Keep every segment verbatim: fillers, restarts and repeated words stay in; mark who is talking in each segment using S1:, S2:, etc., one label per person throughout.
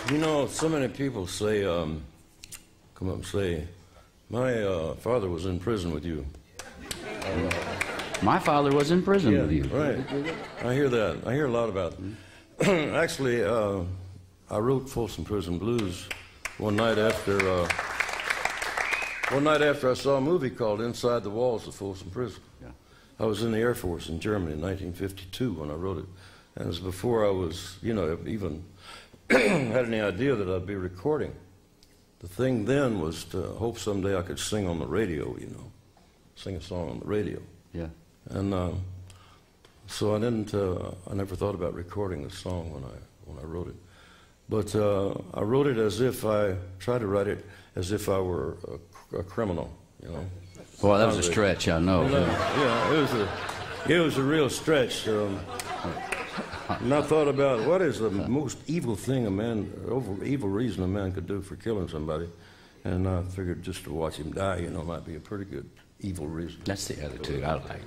S1: You know, so many people say, um, come up and say, my uh, father was in prison with you. Uh,
S2: my father was in prison
S1: yeah,
S2: with you.
S1: Right. I hear that. I hear a lot about it. Actually, uh, I wrote Folsom Prison Blues one night after uh, one night after I saw a movie called Inside the Walls of Folsom Prison.
S2: Yeah.
S1: I was in the Air Force in Germany in nineteen fifty-two when I wrote it. And it was before I was, you know, even had any idea that I'd be recording. The thing then was to hope someday I could sing on the radio, you know, sing a song on the radio.
S2: Yeah.
S1: And uh, so I didn't, uh, I never thought about recording the song when I, when I wrote it. But uh, I wrote it as if I, tried to write it as if I were a, a criminal, you know.
S2: Boy, that was a stretch, I know.
S1: Yeah, yeah, it was a, it was a real stretch. Um, And I thought about what is the most evil thing a man, over evil reason a man could do for killing somebody, and I figured just to watch him die, you know, might be a pretty good evil reason.
S2: That's the attitude I like.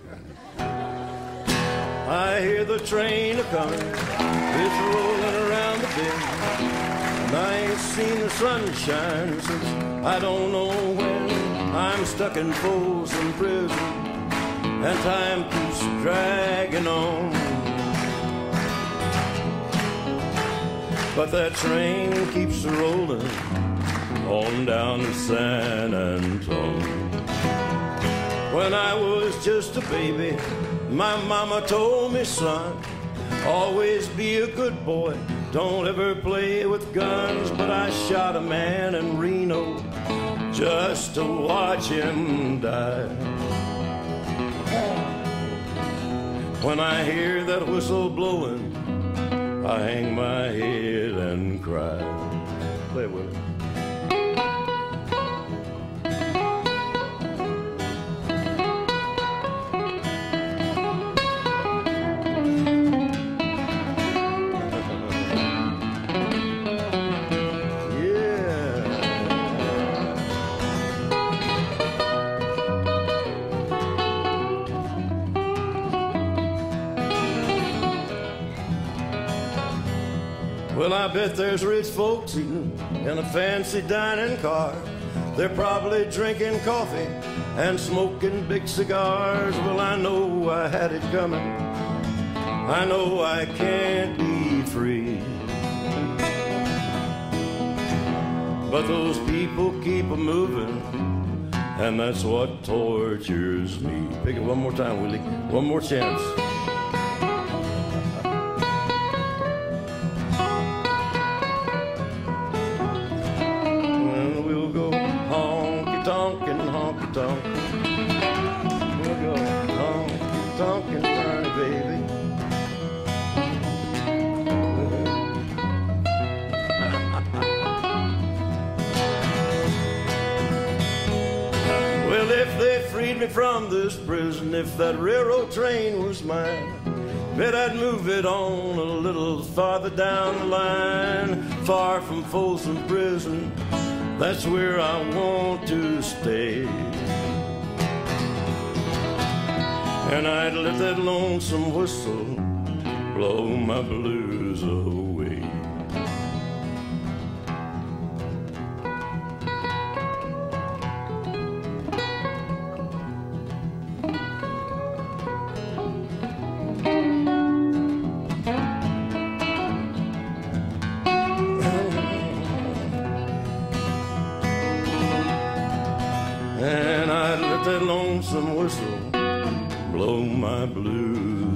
S1: I hear the train a-coming, it's rolling around the bend, and I ain't seen the sunshine since I don't know when. I'm stuck in Folsom Prison, and time keeps dragging on. But that train keeps rolling on down to San Antone. When I was just a baby, my mama told me, son, always be a good boy, don't ever play with guns. But I shot a man in Reno just to watch him die. When I hear that whistle blowing, I hang my head and cry. Play it, Willie. Well, I bet there's rich folks eating in a fancy dining car. They're probably drinking coffee and smoking big cigars. Well, I know I had it coming. I know I can't be free. But those people keep a-moving, and that's what tortures me. Pick it one more time, Willie. One more chance. Tonkin', honky tonk. We'll go honky tonkin', Bernie, baby. Well, if they freed me from this prison, if that railroad train was mine, bet I'd move it on a little farther down the line, far from Folsom Prison. That's where I want to stay. And I'd let that lonesome whistle blow my blues away. And I'd let that lonesome whistle blow my blues